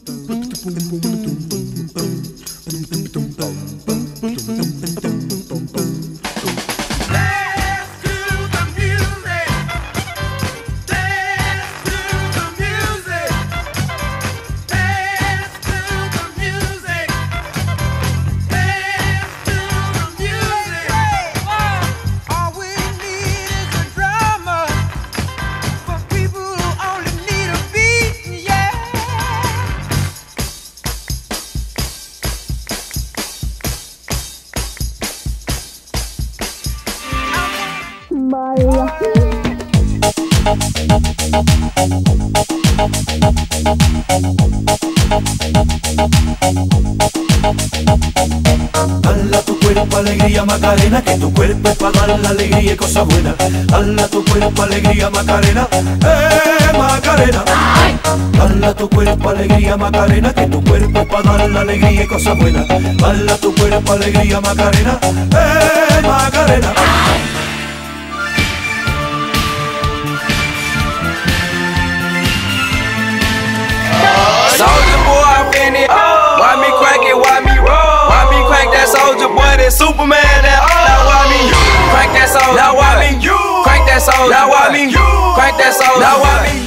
Dala tu cuerpo alegría Macarena, que tu cuerpo es para dar la alegría y cosas buenas. Dala tu cuerpo alegría Macarena, Macarena. Dala tu cuerpo alegría Macarena, que tu cuerpo es para dar la alegría y cosas buenas. Dala tu cuerpo alegría Macarena, Macarena. Soldier boy, I'm in it. Why me crank it? Why me roll? Why me crank that soldier boy? That Superman? That now why me crank that soldier? Now why me crank that soldier? Now why me crank that soldier? Now why me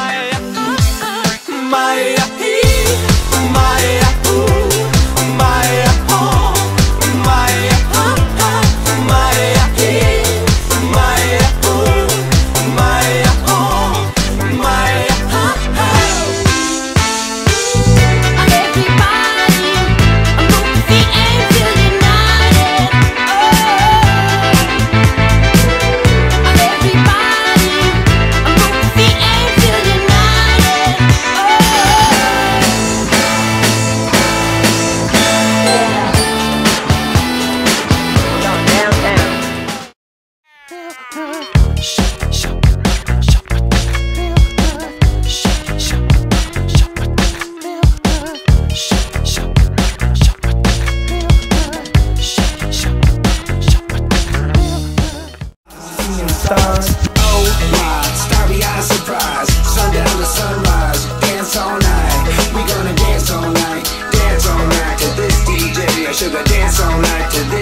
starry-eyed surprise, sundown to sunrise, dance all night. We gonna dance all night, 'cause this DJ, I sugar dance all night to this.